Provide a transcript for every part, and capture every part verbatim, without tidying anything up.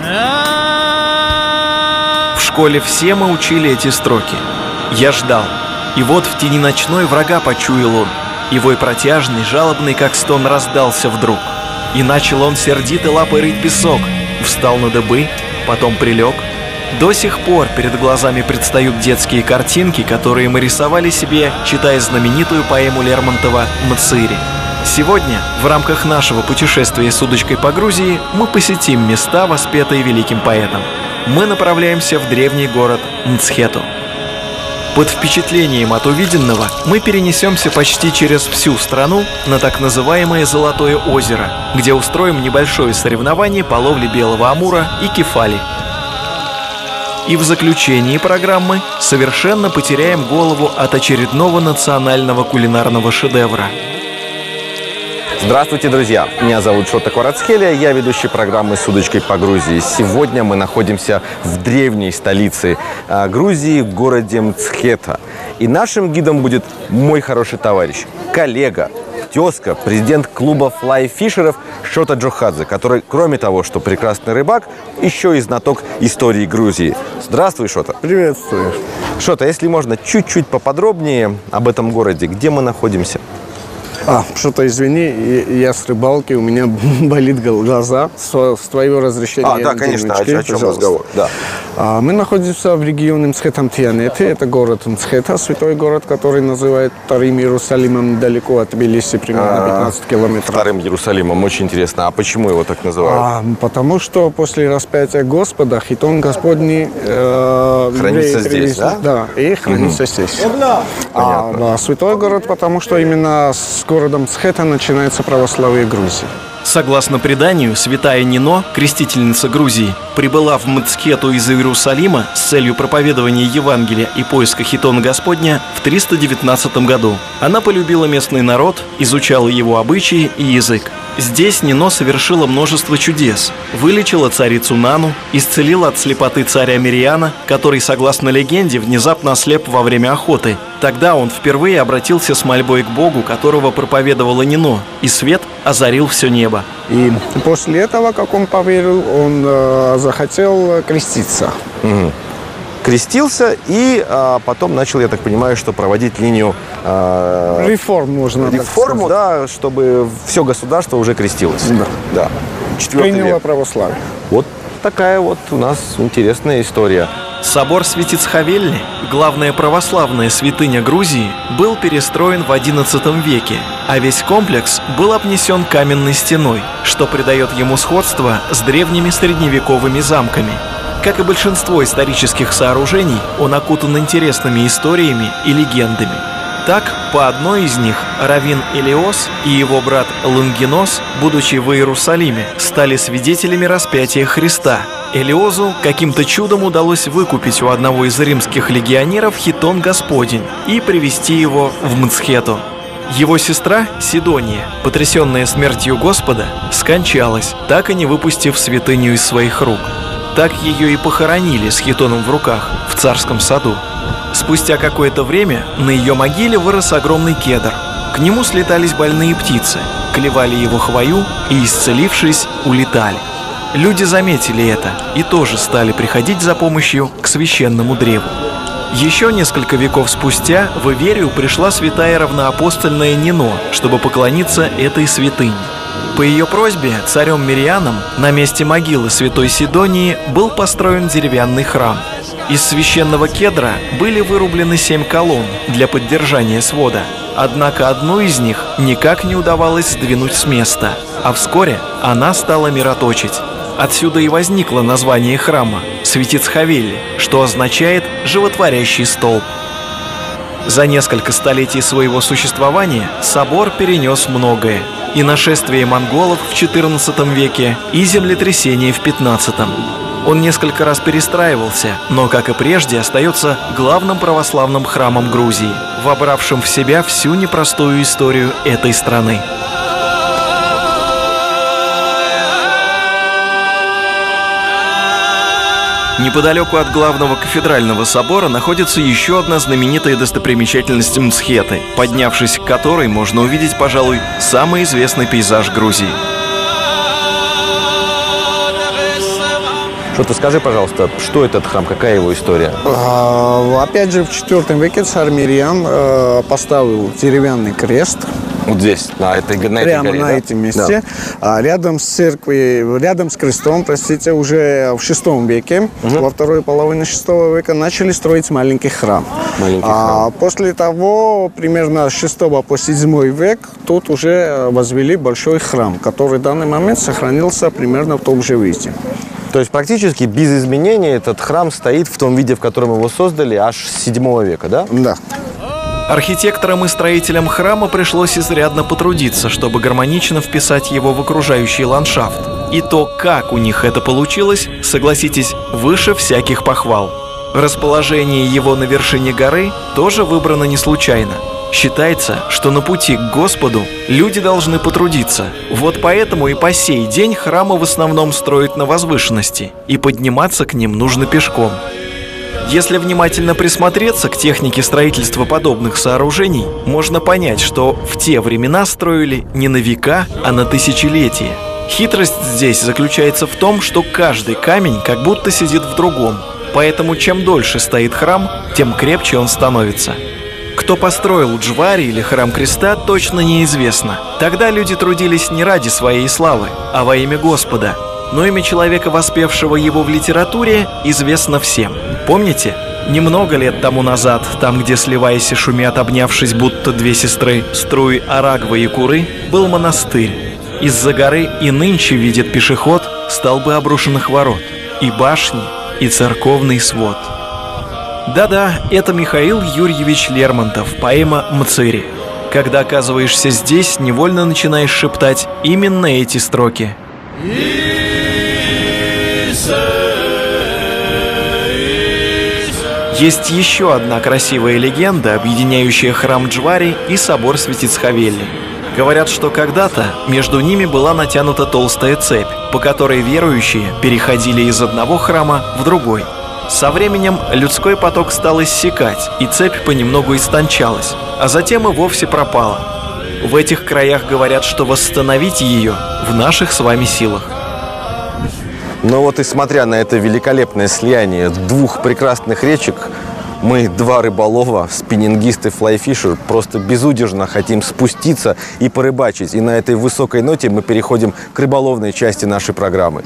В школе все мы учили эти строки. Я ждал. И вот в тени ночной врага почуял он. И вой протяжный, жалобный, как стон, раздался вдруг. И начал он сердито лапой рыть песок. Встал на дыбы, потом прилег. До сих пор перед глазами предстают детские картинки, которые мы рисовали себе, читая знаменитую поэму Лермонтова «Мцири». Сегодня, в рамках нашего путешествия с удочкой по Грузии, мы посетим места, воспетые великим поэтом. Мы направляемся в древний город Мцхету. Под впечатлением от увиденного мы перенесемся почти через всю страну на так называемое Золотое озеро, где устроим небольшое соревнование по ловле белого амура и кефали. И в заключении программы совершенно потеряем голову от очередного национального кулинарного шедевра. Здравствуйте, друзья! Меня зовут Шота Кварацхелия, я ведущий программы «С удочкой по Грузии». Сегодня мы находимся в древней столице э, Грузии, в городе Мцхета. И нашим гидом будет мой хороший товарищ, коллега, тезка, президент клуба флай-фишеров Шота Джохадзе, который, кроме того, что прекрасный рыбак, еще и знаток истории Грузии. Здравствуй, Шота! Приветствую! Шота, если можно, чуть-чуть поподробнее об этом городе, где мы находимся? А, что-то извини, я с рыбалки, у меня болит глаза. С, с твоего разрешения. А, да, конечно, о, о чем разговор? Да. А, мы находимся в регионе Мцхетам-Тианеты. Это город Мцхета, святой город, который называют Вторым Иерусалимом, недалеко от Тбилиси, примерно пятнадцать километров. Вторым Иерусалимом, очень интересно. А почему его так называют? А, потому что после распятия Господа хитон Господний э, хранится здесь, привез, да? Да, и хранится угу. здесь. А, да, святой город, потому что именно с городом Мцхета начинается православие Грузии. Согласно преданию, святая Нино, крестительница Грузии, прибыла в Мцхету из Иерусалима с целью проповедования Евангелия и поиска хитона Господня в триста девятнадцатом году. Она полюбила местный народ, изучала его обычаи и язык. Здесь Нино совершила множество чудес. Вылечила царицу Нану, исцелила от слепоты царя Мириана, который, согласно легенде, внезапно ослеп во время охоты. Тогда он впервые обратился с мольбой к Богу, которого проповедовала Нино, и свет озарил все небо. И после этого, как он поверил, он э, захотел креститься. Угу. Крестился и а, потом начал, я так понимаю, что проводить линию а, реформ, можно реформу, да, чтобы все государство уже крестилось. Да. Да. Приняло православие. Вот такая вот у нас интересная история. Собор Святицхавелли, главная православная святыня Грузии, был перестроен в одиннадцатом веке, а весь комплекс был обнесен каменной стеной, что придает ему сходство с древними средневековыми замками. Как и большинство исторических сооружений, он окутан интересными историями и легендами. Так, по одной из них раввин Элиос и его брат Лонгинос, будучи в Иерусалиме, стали свидетелями распятия Христа. Элиозу каким-то чудом удалось выкупить у одного из римских легионеров хитон Господень и привезти его в Мцхету. Его сестра Сидония, потрясенная смертью Господа, скончалась, так и не выпустив святыню из своих рук. Так ее и похоронили с хитоном в руках в царском саду. Спустя какое-то время на ее могиле вырос огромный кедр. К нему слетались больные птицы, клевали его хвою и, исцелившись, улетали. Люди заметили это и тоже стали приходить за помощью к священному древу. Еще несколько веков спустя в Иверию пришла святая равноапостольная Нино, чтобы поклониться этой святыне. По ее просьбе царем Мирианом на месте могилы святой Сидонии был построен деревянный храм. Из священного кедра были вырублены семь колонн для поддержания свода. Однако одну из них никак не удавалось сдвинуть с места, а вскоре она стала мироточить. Отсюда и возникло название храма – Святицхавелли, что означает «животворящий столб». За несколько столетий своего существования собор перенес многое. И нашествие монголов в четырнадцатом веке, и землетрясение в пятнадцатом. Он несколько раз перестраивался, но, как и прежде, остается главным православным храмом Грузии, вобравшим в себя всю непростую историю этой страны. Неподалеку от главного кафедрального собора находится еще одна знаменитая достопримечательность Мцхеты, поднявшись к которой можно увидеть, пожалуй, самый известный пейзаж Грузии. Что-то скажи, пожалуйста, что этот храм, какая его история? А, опять же, в четвёртом веке царь Мирьям э, поставил деревянный крест. Вот здесь, на этой, на этой Прямо горе, на да? этом месте. Да. А рядом с церковью, рядом с крестом, простите, уже в шестом веке, угу. во второй половине шестого века начали строить маленький храм. Маленький а храм. После того, примерно с шестого по седьмой век, тут уже возвели большой храм, который в данный момент сохранился примерно в том же виде. То есть практически без изменений этот храм стоит в том виде, в котором его создали, аж с седьмого века, да? Да. Архитекторам и строителям храма пришлось изрядно потрудиться, чтобы гармонично вписать его в окружающий ландшафт. И то, как у них это получилось, согласитесь, выше всяких похвал. Расположение его на вершине горы тоже выбрано не случайно. Считается, что на пути к Господу люди должны потрудиться. Вот поэтому и по сей день храмы в основном строят на возвышенности, и подниматься к ним нужно пешком. Если внимательно присмотреться к технике строительства подобных сооружений, можно понять, что в те времена строили не на века, а на тысячелетия. Хитрость здесь заключается в том, что каждый камень как будто сидит в другом, поэтому чем дольше стоит храм, тем крепче он становится. Кто построил Джвари или храм Креста, точно неизвестно. Тогда люди трудились не ради своей славы, а во имя Господа. Но имя человека, воспевшего его в литературе, известно всем. Помните? Немного лет тому назад, там, где, сливаясь и шумят, обнявшись, будто две сестры, струи Арагвы и Куры, был монастырь. Из-за горы и нынче видит пешеход столбы обрушенных ворот, и башни, и церковный свод. Да-да, это Михаил Юрьевич Лермонтов, поэма «Мцыри». Когда оказываешься здесь, невольно начинаешь шептать именно эти строки. Есть еще одна красивая легенда, объединяющая храм Джвари и собор Светицховели. Говорят, что когда-то между ними была натянута толстая цепь, по которой верующие переходили из одного храма в другой. Со временем людской поток стал иссякать, и цепь понемногу истончалась, а затем и вовсе пропала. В этих краях говорят, что восстановить ее в наших с вами силах. Но вот и смотря на это великолепное слияние двух прекрасных речек, мы, два рыболова, спиннингисты, флайфишер, просто безудержно хотим спуститься и порыбачить. И на этой высокой ноте мы переходим к рыболовной части нашей программы.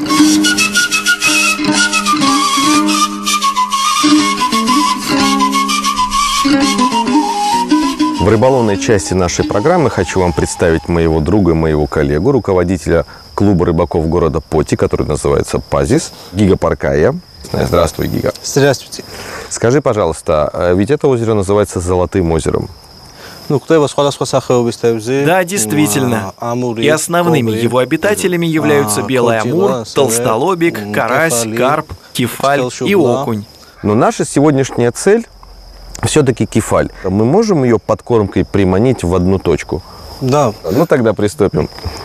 В рыболовной части нашей программы хочу вам представить моего друга, моего коллегу, руководителя клуба рыбаков города Поти, который называется «Пазис», Гига Паркая. Здравствуй, Гига. Здравствуйте. Скажи, пожалуйста, ведь это озеро называется Золотым озером. Да, действительно. И основными его обитателями являются белый амур, толстолобик, карась, карп, кефаль и окунь. Но наша сегодняшняя цель все-таки кефаль. Мы можем ее подкормкой приманить в одну точку? Да. Ну тогда приступим.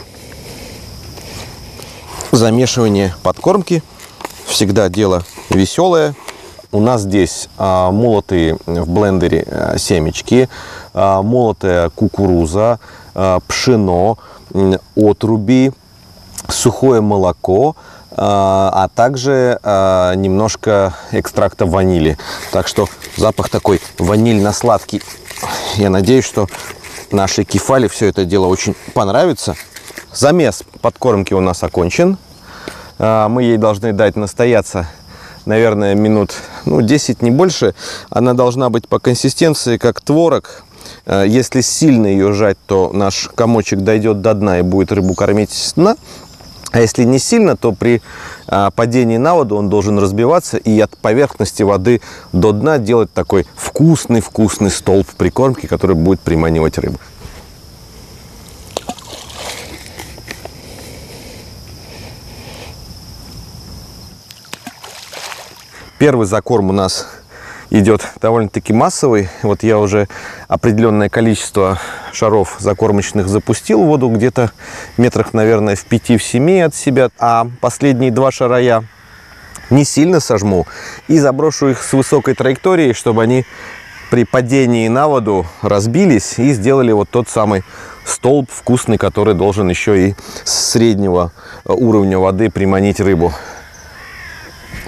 Замешивание подкормки всегда дело веселое. У нас здесь а, молотые в блендере а, семечки, а, молотая кукуруза, а, пшено, отруби, сухое молоко, а, а также а, немножко экстракта ванили. Так что запах такой ванильно-сладкий. Я надеюсь, что нашей кефали все это дело очень понравится. Замес подкормки у нас окончен. Мы ей должны дать настояться, наверное, минут ну, десять, не больше. Она должна быть по консистенции как творог. Если сильно ее жать, то наш комочек дойдет до дна и будет рыбу кормить с дна. А если не сильно, то при падении на воду он должен разбиваться и от поверхности воды до дна делать такой вкусный-вкусный столб прикормки, который будет приманивать рыбу. Первый закорм у нас идет довольно-таки массовый. Вот я уже определенное количество шаров закормочных запустил в воду, где-то метрах, наверное, в пяти-семи от себя. А последние два шара я не сильно сожму и заброшу их с высокой траекторией, чтобы они при падении на воду разбились и сделали вот тот самый столб вкусный, который должен еще и с среднего уровня воды приманить рыбу.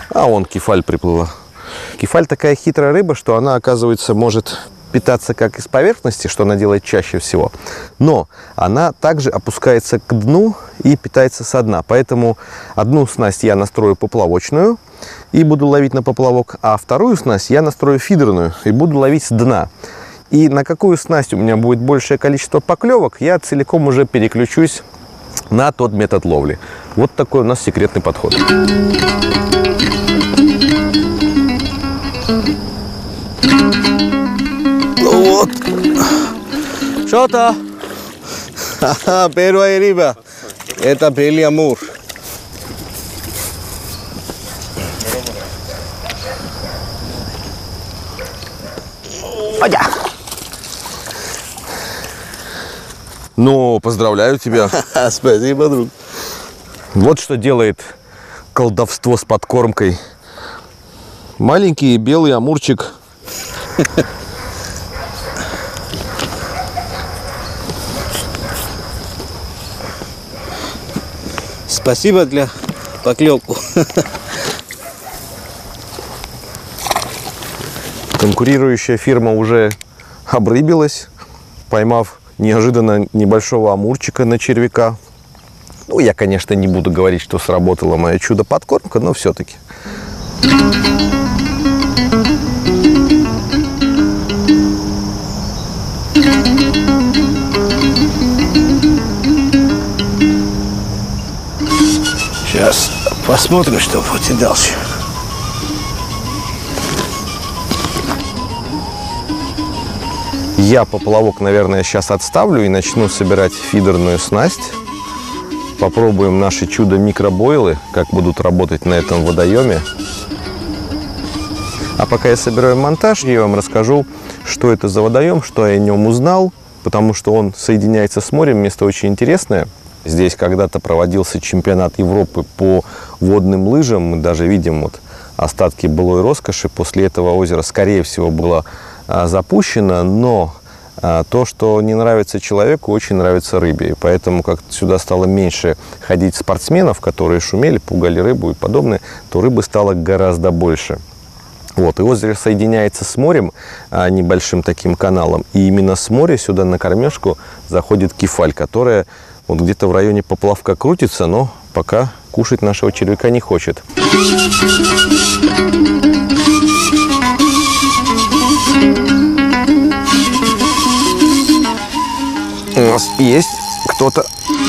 А вон кефаль приплыла. Кефаль такая хитрая рыба, что она, оказывается, может питаться как из поверхности, что она делает чаще всего, но она также опускается к дну и питается со дна. Поэтому одну снасть я настрою поплавочную и буду ловить на поплавок, а вторую снасть я настрою фидерную и буду ловить с дна. И на какую снасть у меня будет большее количество поклевок, я целиком уже переключусь на тот метод ловли. Вот такой у нас секретный подход. Ну вот. Что-то. Ха-ха, первая рыба. Это белый амур. Пойдя. Ну, поздравляю тебя. Спасибо, друг. Вот что делает колдовство с подкормкой. Маленький белый амурчик. Спасибо для поклевку. Конкурирующая фирма уже обрыбилась, поймав неожиданно небольшого амурчика на червяка. Ну, я, конечно, не буду говорить, что сработала моя чудо-подкормка, но все-таки. Сейчас посмотрим, что будет дальше. Я поплавок, наверное, сейчас отставлю и начну собирать фидерную снасть. Попробуем наши чудо-микробойлы, как будут работать на этом водоеме. А пока я собираю монтаж, я вам расскажу, что это за водоем, что я о нем узнал, потому что он соединяется с морем, место очень интересное. Здесь когда-то проводился чемпионат Европы по водным лыжам. Мы даже видим вот остатки былой роскоши. После этого озеро, скорее всего, было а, запущено, но а, то, что не нравится человеку, очень нравится рыбе. И поэтому, как сюда стало меньше ходить спортсменов, которые шумели, пугали рыбу и подобное, то рыбы стало гораздо больше. Вот, и озеро соединяется с морем, а, небольшим таким каналом. И именно с моря сюда на кормежку заходит кефаль, которая вот где-то в районе поплавка крутится, но пока кушать нашего червяка не хочет. У нас есть кто-то.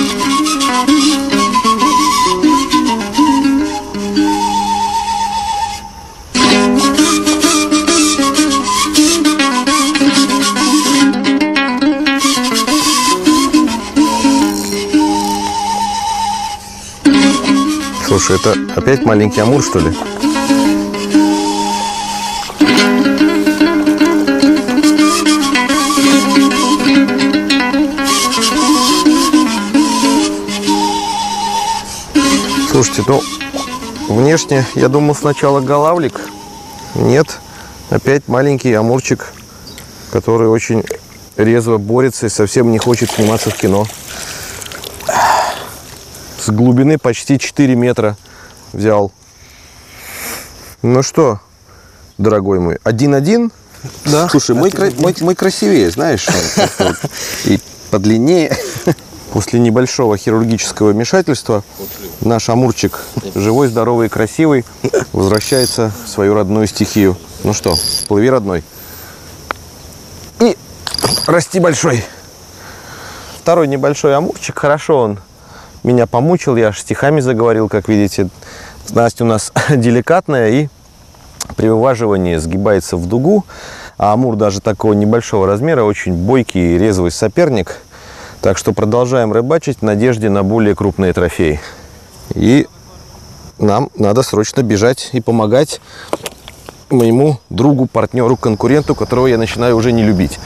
Слушай, это опять маленький амур, что ли? Слушайте, ну, внешне, я думал сначала голавлик. Нет, опять маленький амурчик, который очень резво борется и совсем не хочет сниматься в кино. С глубины почти четыре метра взял. Ну что, дорогой мой, один-один? Да. Слушай, мой, кра... мой, мой красивее, знаешь, вот, и подлиннее. После небольшого хирургического вмешательства наш амурчик, живой, здоровый и красивый, возвращается в свою родную стихию. Ну что, плыви, родной. И расти, большой. Второй небольшой амурчик, хорошо он меня помучил, я аж стихами заговорил, как видите. Снасть у нас деликатная и при вываживании сгибается в дугу. А амур даже такого небольшого размера, очень бойкий и резвый соперник. Так что продолжаем рыбачить в надежде на более крупные трофеи. И нам надо срочно бежать и помогать моему другу, партнеру, конкуренту, которого я начинаю уже не любить.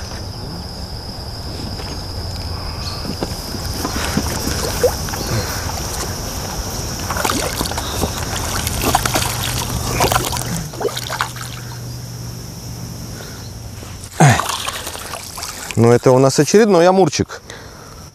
Ну, это у нас очередной амурчик.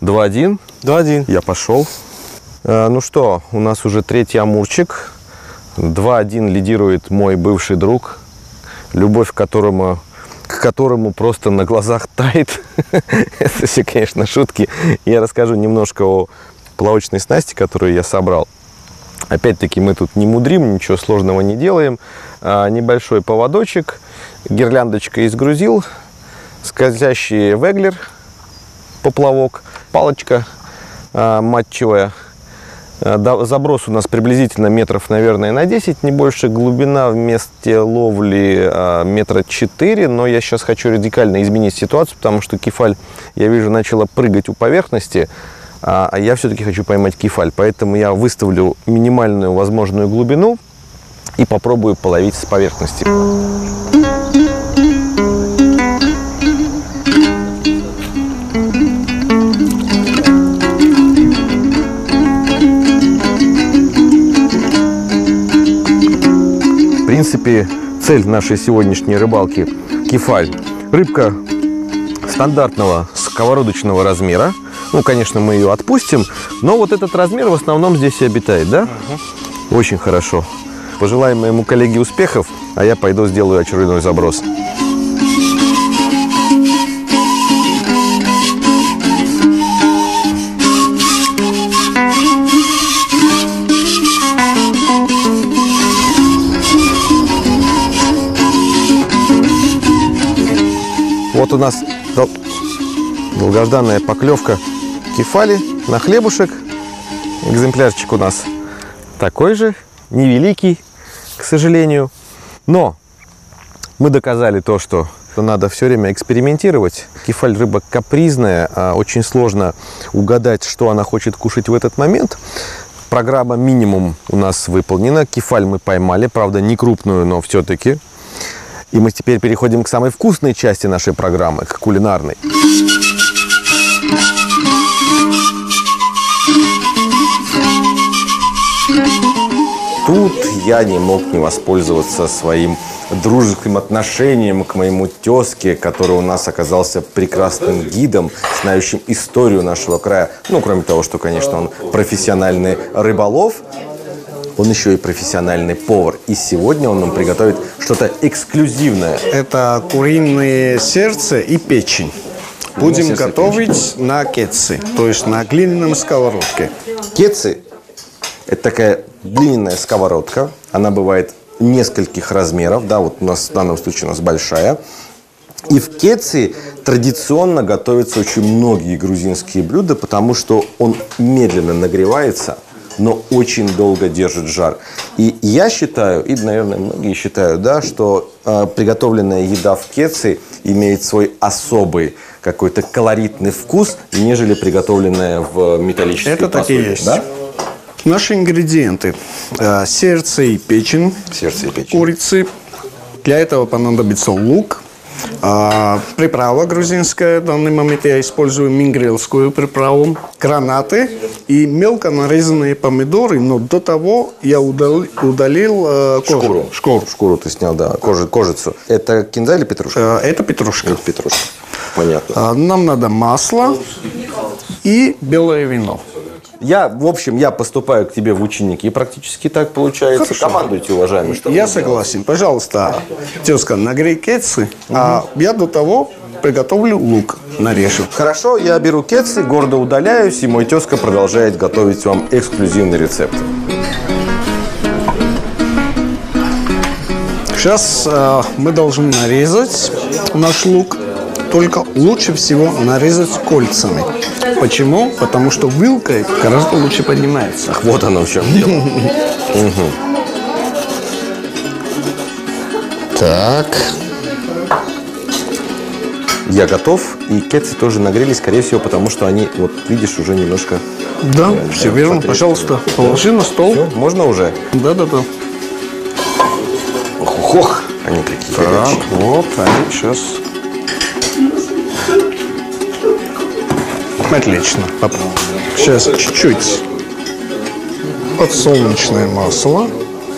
два-один. два-один. Я пошел. А, ну что, у нас уже третий амурчик. два один лидирует мой бывший друг, любовь к которому, к которому просто на глазах тает. Это все, конечно, шутки. Я расскажу немножко о плавочной снасти, которую я собрал. Опять-таки мы тут не мудрим, ничего сложного не делаем. А, небольшой поводочек, гирляндочка из грузил, скользящий веглер, поплавок, палочка а, матчевая. А, заброс у нас приблизительно метров, наверное, на десять, не больше. Глубина в месте ловли а, метра четыре. Но я сейчас хочу радикально изменить ситуацию, потому что кефаль, я вижу, начала прыгать у поверхности. А я все-таки хочу поймать кефаль, поэтому я выставлю минимальную возможную глубину и попробую половить с поверхности. В принципе, цель нашей сегодняшней рыбалки – кефаль. Рыбка стандартного сковородочного размера. Ну, конечно, мы ее отпустим, но вот этот размер в основном здесь и обитает, да? Угу. Очень хорошо. Пожелаем моему коллеге успехов, а я пойду сделаю очередной заброс. Вот у нас долгожданная поклевка кефали на хлебушек. Экземплярчик у нас такой же, невеликий, к сожалению. Но мы доказали то, что надо все время экспериментировать. Кефаль рыба капризная, очень сложно угадать, что она хочет кушать в этот момент. Программа минимум у нас выполнена. Кефаль мы поймали, правда не крупную, но все-таки. И мы теперь переходим к самой вкусной части нашей программы, к кулинарной. Тут я не мог не воспользоваться своим дружеским отношением к моему тезке, который у нас оказался прекрасным гидом, знающим историю нашего края. Ну, кроме того, что, конечно, он профессиональный рыболов, он еще и профессиональный повар. И сегодня он нам приготовит что-то эксклюзивное. Это куриное сердце и печень. Будем готовить на кецы, то есть на глиняном сковородке. Кецы – это такая длинная сковородка. Она бывает нескольких размеров. Да, вот у нас в данном случае у нас большая. И в кецы традиционно готовятся очень многие грузинские блюда, потому что он медленно нагревается, но очень долго держит жар. И я считаю, и, наверное, многие считают, да, что э, приготовленная еда в кецы имеет свой особый какой-то колоритный вкус, нежели приготовленная в металлической Это посуде. такие есть. Да? Наши ингредиенты. Э, сердце и печень. Сердце и печень. Курицы. Для этого понадобится лук. А, приправа грузинская. В данный момент я использую мингрельскую приправу. Гранаты и мелко нарезанные помидоры. Но до того я удал, удалил э, кожу. Шкуру. Шкуру. Шкуру ты снял, да. Кожи, кожицу. Это кинза или петрушка? Э, это петрушка. Это петрушка. Понятно. А, нам надо масло и белое вино. Я, в общем, я поступаю к тебе в ученики, практически так получается. Хорошо. Командуйте, уважаемый. Что Я согласен. Пожалуйста, тезка, нагрей кецы, угу. а я до того приготовлю лук, нарежу. Хорошо, я беру кецы, гордо удаляюсь, и мой тезка продолжает готовить вам эксклюзивный рецепт. Сейчас э, мы должны нарезать наш лук. Только лучше всего нарезать кольцами. Почему? Потому что вилкой гораздо лучше поднимается. Ах, вот оно в чем дело. Так. Я готов, и кецы тоже нагрелись, скорее всего, потому что они, вот видишь, уже немножко... Да, все верно. Пожалуйста, положи на стол. Все, можно уже? Да-да-да. Ох-ох, они какие Так, горячие. вот, они сейчас... Отлично. Сейчас чуть-чуть подсолнечное масло,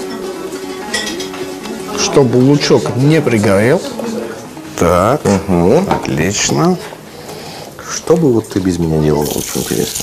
чтобы лучок не пригорел. Так, Угу. отлично. Что бы вот ты без меня делал, очень интересно.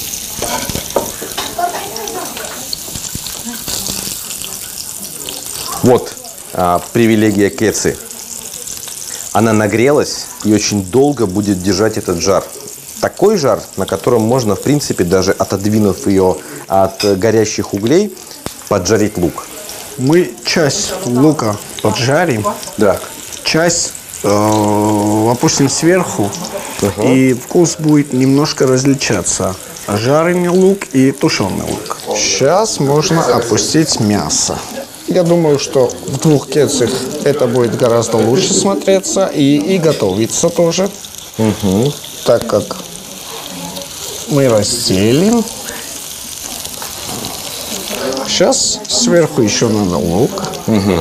Вот а, привилегия кецы. Она нагрелась и очень долго будет держать этот жар. Такой жар, на котором можно, в принципе, даже отодвинув ее от горящих углей, поджарить лук. Мы часть лука поджарим, Да. часть э, опустим сверху, Угу. и вкус будет немножко различаться. Жареный лук и тушеный лук. Сейчас можно опустить мясо. Я думаю, что в двух кецах это будет гораздо лучше смотреться и, и готовиться тоже. Угу. Так как мы разделим. Сейчас сверху еще надо лук. Угу.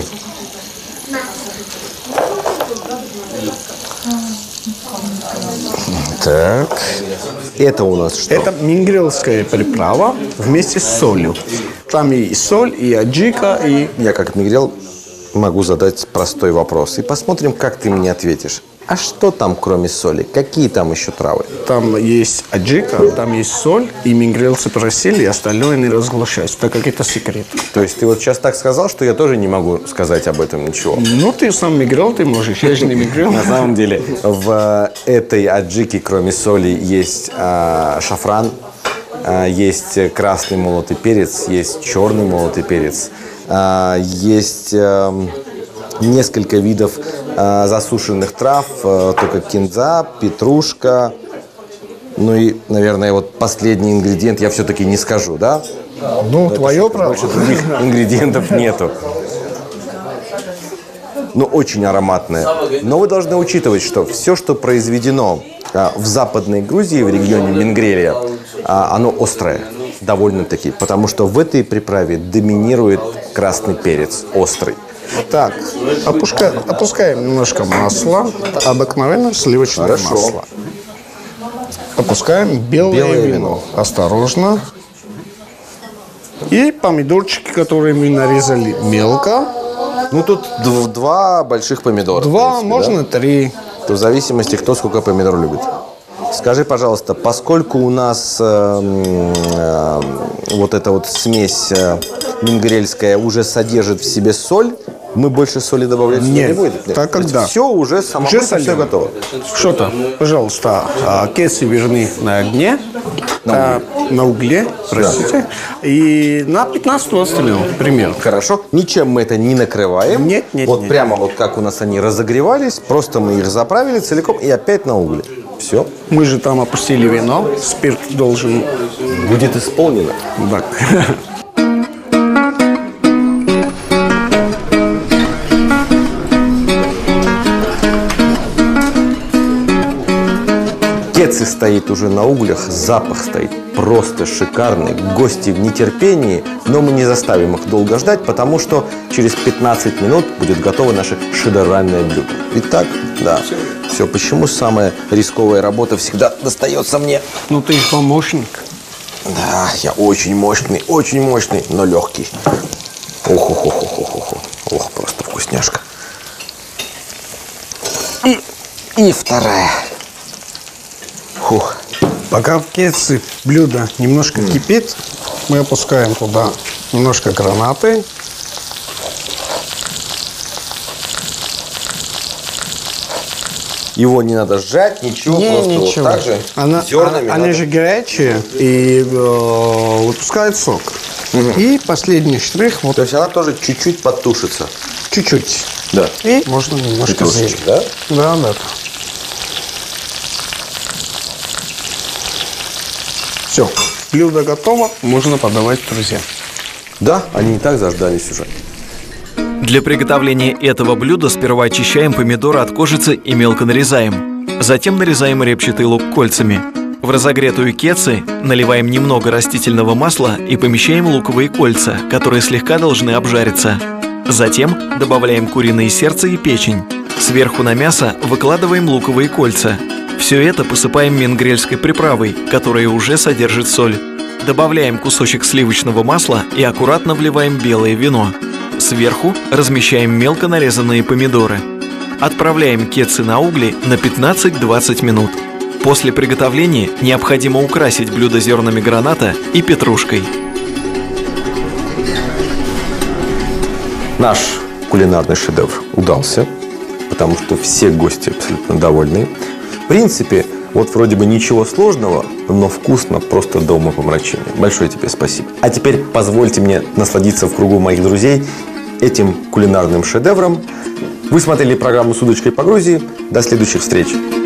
Так. Это у нас что? Это мингрельская приправа вместе с солью. Там и соль, и аджика, и... Я как мигрел могу задать простой вопрос. И посмотрим, как ты мне ответишь. А что там, кроме соли? Какие там еще травы? Там есть аджика, там есть соль, и мингрельцы просили, и остальное не разглашать, так как это секрет. То есть ты вот сейчас так сказал, что я тоже не могу сказать об этом ничего. Ну, ты сам мигрел, ты можешь, я же не мигрел. На самом деле в этой аджике, кроме соли, есть а, шафран, а, есть красный молотый перец, есть черный молотый перец, а, есть а, несколько видов а, засушенных трав, а, только кинза, петрушка. Ну и, наверное, вот последний ингредиент я все-таки не скажу, да? Ну, твое право. Больше других ингредиентов нету. Ну, очень ароматное. Но вы должны учитывать, что все, что произведено а, в Западной Грузии, в регионе Мингрелия, а, оно острое, довольно-таки. Потому что в этой приправе доминирует красный перец, острый. Так, опуска, опускаем немножко масла, обыкновенное сливочное Хорошо. масло. Опускаем белое, Белое вино. вино. Осторожно. И помидорчики, которые мы нарезали мелко. Ну, тут дв- два больших помидора. в Два, принципе, можно три. да? В зависимости, кто сколько помидор любит. Скажи, пожалуйста, поскольку у нас э, э, вот эта вот смесь э, мингрельская уже содержит в себе соль, мы больше соли добавлять сюда Нет, не будем? так как да. Все уже само Уже все солено. готово. Что-то, пожалуйста, а, кесы верни на огне, на, на угле, простите, и на пятнадцать-двадцать минут, примерно. Хорошо. Ничем мы это не накрываем. Нет, нет, Вот нет. прямо вот как у нас они разогревались, просто мы их заправили целиком и опять на угле. Все. Мы же там опустили вино, спирт должен... Будет исполнено. Так. Кецы стоит уже на углях, запах стоит просто шикарный. Гости в нетерпении, но мы не заставим их долго ждать, потому что через пятнадцать минут будет готово наше шедевральное блюдо. Итак, да, все. Почему самая рисковая работа всегда достается мне? Ну, ты же помощник. Да, я очень мощный, очень мощный, но легкий. Ох, ох, ох, ох, ох, ох, ох, просто вкусняшка. И, и вторая. Фух. Пока в кеце блюдо немножко кипит, мы опускаем туда немножко гранаты. Его не надо сжать, ничего, Не, просто ничего. вот так же Она, зернами они надо. же горячие и э, выпускают сок. И последний штрих, вот То есть она тоже чуть-чуть подтушится. чуть-чуть. Да. И можно немножко Петрушечки, зелень. да? Да, да. Все, блюдо готово, можно подавать друзьям. Да, они и так заждались уже. Для приготовления этого блюда сперва очищаем помидоры от кожицы и мелко нарезаем. Затем нарезаем репчатый лук кольцами. В разогретую кецы наливаем немного растительного масла и помещаем луковые кольца, которые слегка должны обжариться. Затем добавляем куриное сердце и печень. Сверху на мясо выкладываем луковые кольца. Все это посыпаем мингрельской приправой, которая уже содержит соль. Добавляем кусочек сливочного масла и аккуратно вливаем белое вино. Сверху размещаем мелко нарезанные помидоры. Отправляем кецы на угли на пятнадцать-двадцать минут. После приготовления необходимо украсить блюдо зернами граната и петрушкой. Наш кулинарный шедевр удался, потому что все гости абсолютно довольны. В принципе, вот вроде бы ничего сложного, но вкусно просто до умопомрачения. Большое тебе спасибо. А теперь позвольте мне насладиться в кругу моих друзей этим кулинарным шедевром. Вы смотрели программу «С удочкой по Грузии». До следующих встреч.